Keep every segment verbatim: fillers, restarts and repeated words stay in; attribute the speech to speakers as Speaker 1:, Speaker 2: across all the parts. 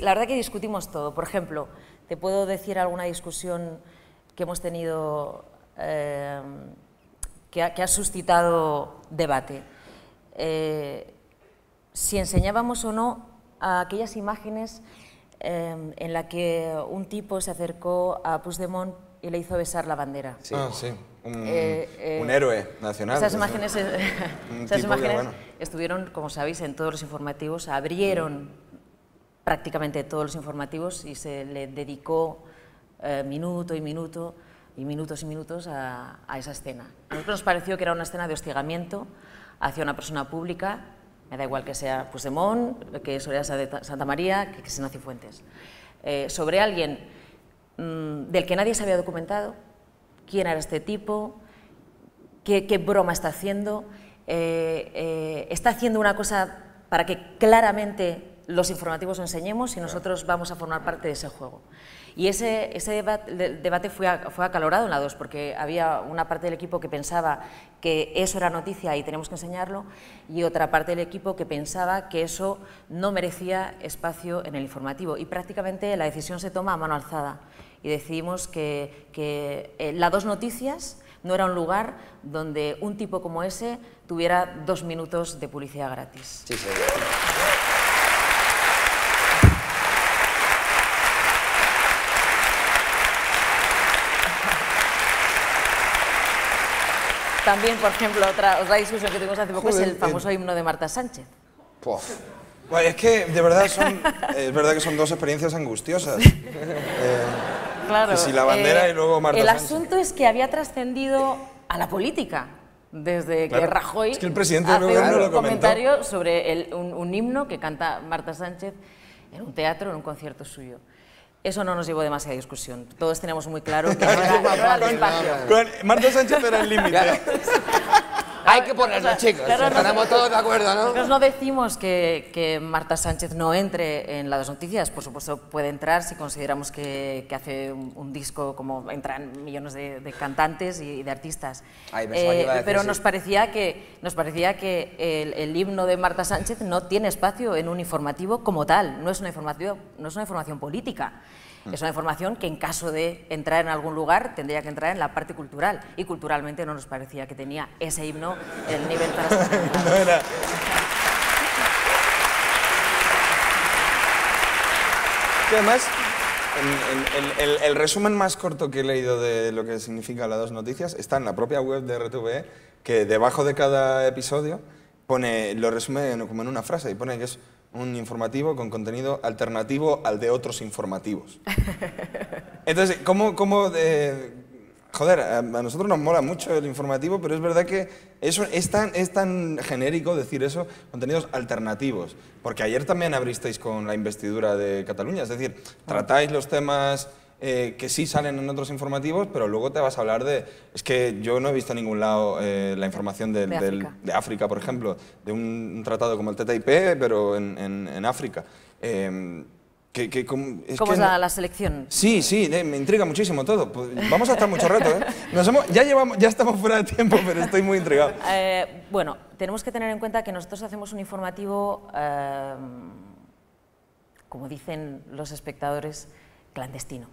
Speaker 1: la verdad que discutimos todo. Por ejemplo, te puedo decir alguna discusión que hemos tenido eh, que, ha, que ha suscitado debate. Eh, si enseñábamos o no a aquellas imágenes eh, en las que un tipo se acercó a Puigdemont y le hizo besar la bandera.
Speaker 2: Sí. Ah, sí. Un, eh, eh, un héroe nacional.
Speaker 1: Esas imágenes, esas imágenes bueno. estuvieron, como sabéis, en todos los informativos, abrieron prácticamente todos los informativos y se le dedicó eh, minuto y minuto y minutos y minutos a, a esa escena. A nosotros nos pareció que era una escena de hostigamiento hacia una persona pública, me da igual que sea Puigdemont, que Soraya de Santa María, que, que sea Cifuentes, eh, sobre alguien mmm, del que nadie se había documentado, quién era este tipo, qué, qué broma está haciendo, eh, eh, está haciendo una cosa para que claramente los informativos lo enseñemos y nosotros vamos a formar parte de ese juego. Y ese, ese debate, debate fue, a, fue acalorado en la dos, porque había una parte del equipo que pensaba que eso era noticia y tenemos que enseñarlo, y otra parte del equipo que pensaba que eso no merecía espacio en el informativo. Y prácticamente la decisión se toma a mano alzada. Y decidimos que, que eh, la dos Noticias no era un lugar donde un tipo como ese tuviera dos minutos de publicidad gratis.
Speaker 2: Sí, sí.
Speaker 1: También, por ejemplo, otra, otra discusión que tuvimos hace poco Joder, es el famoso eh. himno de Marta Sánchez.
Speaker 2: Puff. Bueno, es que de verdad son, es verdad que son dos experiencias angustiosas. eh,
Speaker 1: claro.
Speaker 2: Que si la bandera
Speaker 1: eh,
Speaker 2: y luego Marta
Speaker 1: el
Speaker 2: Sánchez.
Speaker 1: El asunto es que había trascendido a la política. Desde
Speaker 2: claro.
Speaker 1: que Rajoy
Speaker 2: es que el presidente
Speaker 1: hace
Speaker 2: un
Speaker 1: un
Speaker 2: lo
Speaker 1: comentario sobre el, un, un himno que canta Marta Sánchez en un teatro, en un concierto suyo. Eso no nos llevó demasiada discusión. Todos teníamos muy claro que no era, no era el espacio.
Speaker 2: Con Marta Sánchez era el límite.
Speaker 3: Claro. Hay que ponerlo, o sea, chicos. Claro, estaremos todos de acuerdo, ¿no?
Speaker 1: Nosotros no decimos que, que Marta Sánchez no entre en la dos Noticias. Por supuesto, puede entrar si consideramos que, que hace un, un disco como entran millones de, de cantantes y de artistas.
Speaker 3: Ay,
Speaker 1: eh,
Speaker 3: decir,
Speaker 1: pero
Speaker 3: sí.
Speaker 1: nos parecía que, nos parecía que el, el himno de Marta Sánchez no tiene espacio en un informativo como tal. No es una información, no es una información política. Es una información que en caso de entrar en algún lugar tendría que entrar en la parte cultural, y culturalmente no nos parecía que tenía ese himno el nivel para estar en la...
Speaker 2: No era... Y además, en, en, el, el resumen más corto que he leído de lo que significa la dos Noticias está en la propia web de R T V E, que debajo de cada episodio pone, lo resume como en una frase y pone que es un informativo con contenido alternativo al de otros informativos. Entonces, ¿cómo, cómo de, joder, a nosotros nos mola mucho el informativo, pero es verdad que eso es tan, es tan genérico decir eso, contenidos alternativos. Porque ayer también abristeis con la investidura de Cataluña, es decir, tratáis los temas eh, que sí salen en otros informativos, pero luego te vas a hablar de... Es que yo no he visto en ningún lado eh, la información del,
Speaker 1: de,
Speaker 2: del,
Speaker 1: África.
Speaker 2: de África, por ejemplo, de un, un tratado como el T T I P, pero en, en, en África. Eh, Que, que, com, es
Speaker 1: ¿Cómo
Speaker 2: que
Speaker 1: es la,
Speaker 2: no...
Speaker 1: la selección?
Speaker 2: Sí, sí, eh, me intriga muchísimo todo. Pues vamos a estar mucho rato, ¿eh? Nos hemos, ya, llevamos, ya estamos fuera de tiempo, pero estoy muy intrigado.
Speaker 1: Eh, bueno, tenemos que tener en cuenta que nosotros hacemos un informativo, eh, como dicen los espectadores, clandestino.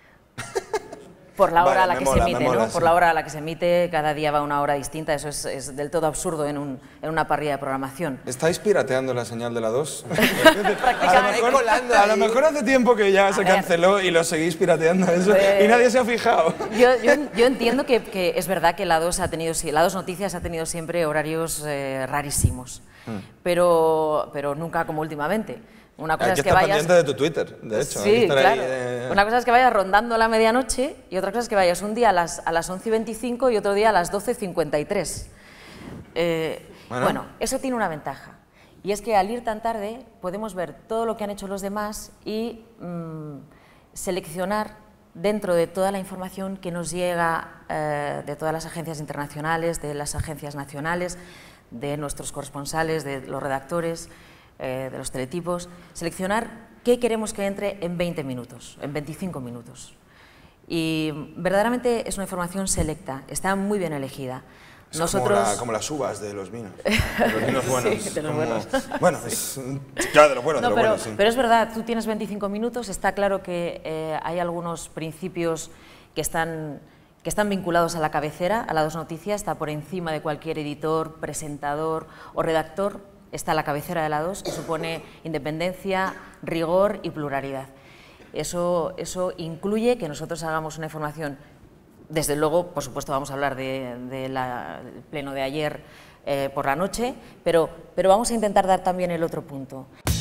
Speaker 1: Por la hora vale, a la que mola, se emite, mola, ¿no? Sí. Por la hora a la que se emite, cada día va a una hora distinta, eso es, es del todo absurdo en, un, en una parrilla de programación.
Speaker 2: ¿Estáis pirateando la señal de la dos?
Speaker 1: Prácticamente.
Speaker 2: A lo mejor, a lo mejor hace tiempo que ya a se ver. canceló y lo seguís pirateando eso, pues, y nadie se ha fijado.
Speaker 1: Yo, yo, yo entiendo que, que es verdad que la dos ha tenido, la dos Noticias ha tenido siempre horarios eh, rarísimos, mm. pero, pero nunca como últimamente. Una cosa
Speaker 2: hay
Speaker 1: es
Speaker 2: que,
Speaker 1: que
Speaker 2: estar
Speaker 1: vayas...
Speaker 2: pendiente de tu Twitter, de hecho.
Speaker 1: Sí,
Speaker 2: hay que estar
Speaker 1: claro.
Speaker 2: Ahí, eh...
Speaker 1: Una cosa es que vayas rondando la medianoche y otra cosa es que vayas un día a las, a las once y veinticinco y otro día a las doce y cincuenta y tres. Eh, bueno. bueno, eso tiene una ventaja. Y es que al ir tan tarde podemos ver todo lo que han hecho los demás y mmm, seleccionar dentro de toda la información que nos llega eh, de todas las agencias internacionales, de las agencias nacionales, de nuestros corresponsales, de los redactores, eh, de los teletipos, seleccionar qué queremos que entre en veinte minutos, en veinticinco minutos. Y verdaderamente es una información selecta, está muy bien elegida.
Speaker 2: Es
Speaker 1: Nosotros...
Speaker 2: como, la, como las uvas de los vinos. Los vinos buenos.
Speaker 1: Sí, de los
Speaker 2: como,
Speaker 1: buenos.
Speaker 2: Bueno, es, claro, de lo bueno,
Speaker 1: no,
Speaker 2: de lo
Speaker 1: pero,
Speaker 2: bueno, sí.
Speaker 1: pero es verdad, tú tienes veinticinco minutos, está claro que eh, hay algunos principios que están, que están vinculados a la cabecera, a la Dos Noticias, está por encima de cualquier editor, presentador o redactor, está la cabecera de la Dos, que supone independencia, rigor y pluralidad. Eso, eso incluye que nosotros hagamos una información. Desde luego, por supuesto, vamos a hablar del de la, pleno de ayer eh, por la noche, pero, pero vamos a intentar dar también el otro punto.